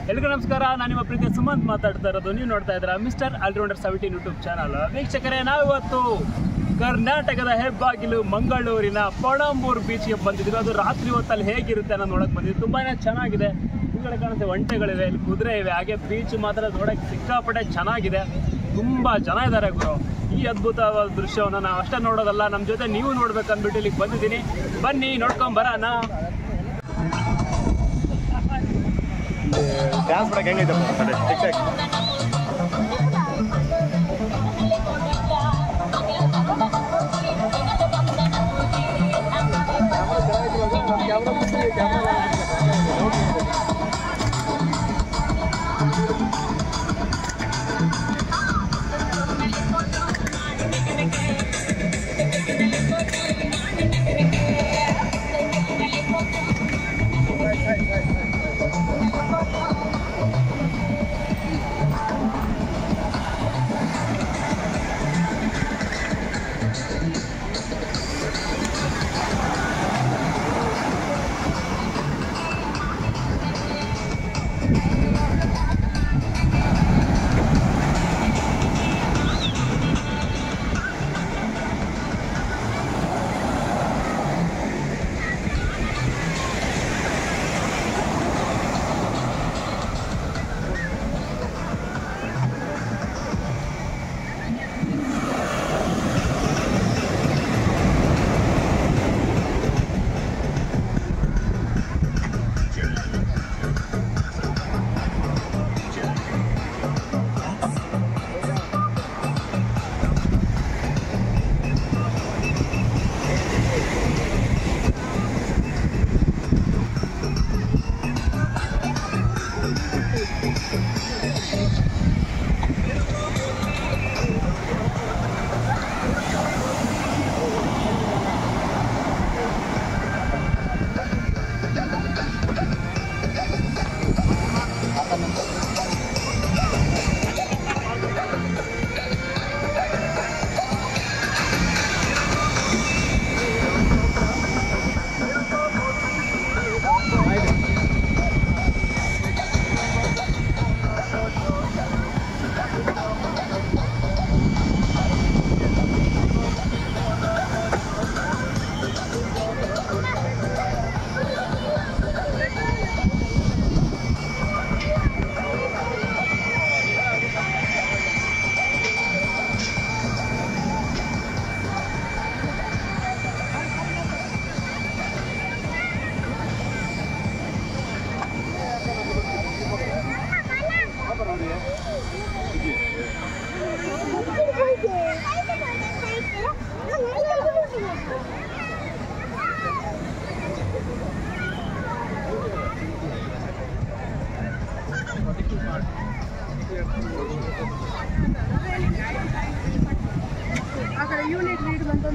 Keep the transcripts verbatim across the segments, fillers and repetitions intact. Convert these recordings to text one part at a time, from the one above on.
ಎಲ್ರಿಗೂ ನಮಸ್ಕಾರ. ನಾನು ನಿಮ್ಮ ಪ್ರೀತಿಯ ಸುಮಂತ್ ಮಾತಾಡ್ತಾ ಇರೋದು. ನೀವು ನೋಡ್ತಾ ಇದ್ದೀರಾ mister allrounder seventeen YouTube channel. ವೀಕ್ಷಕರೇ, ನಾವಿವತ್ತು ಕರ್ನಾಟಕದ ಹೆಬ್ಬಾಗಿಲು ಮಂಗಳೂರಿನ ಪಣಂಬೂರು ಬೀಚ್ಗೆ ಬಂದಿದ್ದೀವಿ. ಅದು ರಾತ್ರಿ ಹೊತ್ತಲ್ಲಿ ಹೇಗಿರುತ್ತೆ ಅನ್ನೋ ನೋಡಕ್ಕೆ ಬಂದಿದ್ದೀವಿ. ತುಂಬಾ ಚೆನ್ನಾಗಿದೆ. ಹಿಂಗಡೆ ಕಾಣುತ್ತೆ ಒಂಟೆಗಳಿವೆ, ಇಲ್ಲಿ ಕುದುರೆ ಇವೆ. ಹಾಗೆ ಬೀಚ್ ಮಾತ್ರ ನೋಡೋಕ್ಕೆ ಸಿಕ್ಕಾಪಟ್ಟೆ ಚೆನ್ನಾಗಿದೆ. ತುಂಬ ಜನ ಇದ್ದಾರೆ ಗುರು. ಈ ಅದ್ಭುತವಾದ ದೃಶ್ಯವನ್ನು ನಾವು ಅಷ್ಟೇ ನೋಡೋದಲ್ಲ, ನಮ್ಮ ಜೊತೆ ನೀವು ನೋಡ್ಬೇಕು ಅಂದ್ಬಿಟ್ಟು ಇಲ್ಲಿಗೆ ಬಂದಿದ್ದೀನಿ. ಬನ್ನಿ ನೋಡ್ಕೊಂಬರೋಣ. ಡ್ಯಾನ್ಸ್ ಮಾಡಕ್ಕೆ ಹೆಂಗೈತೆ అక్కడ యూనిట్ రీడ్ ಬಂದು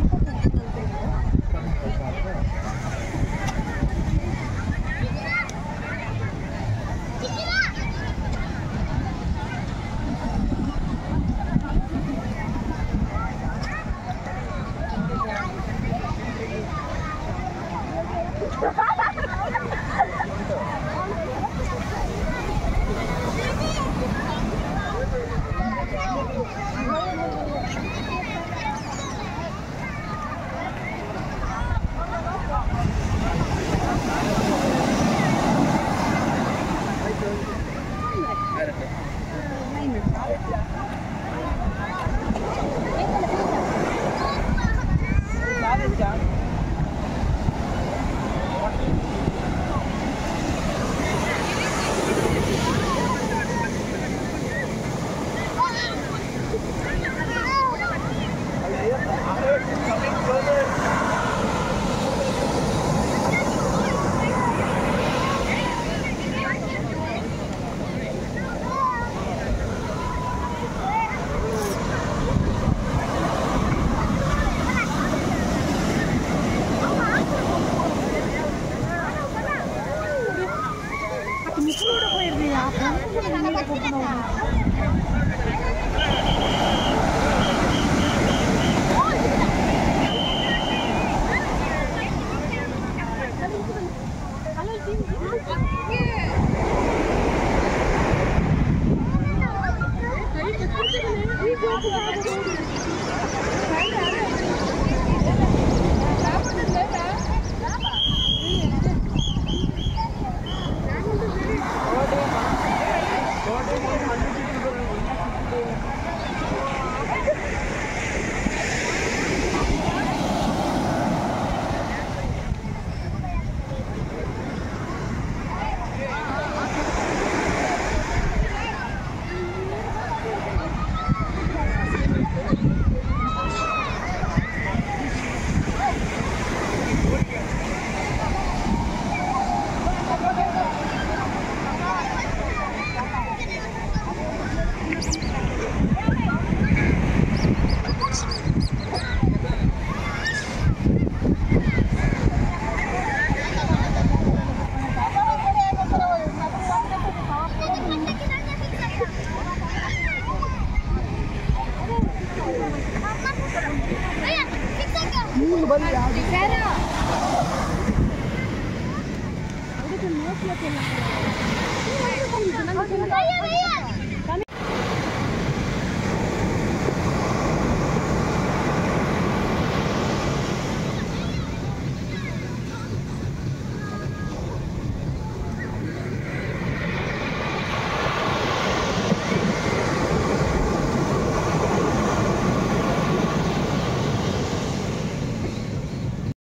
भैया भैया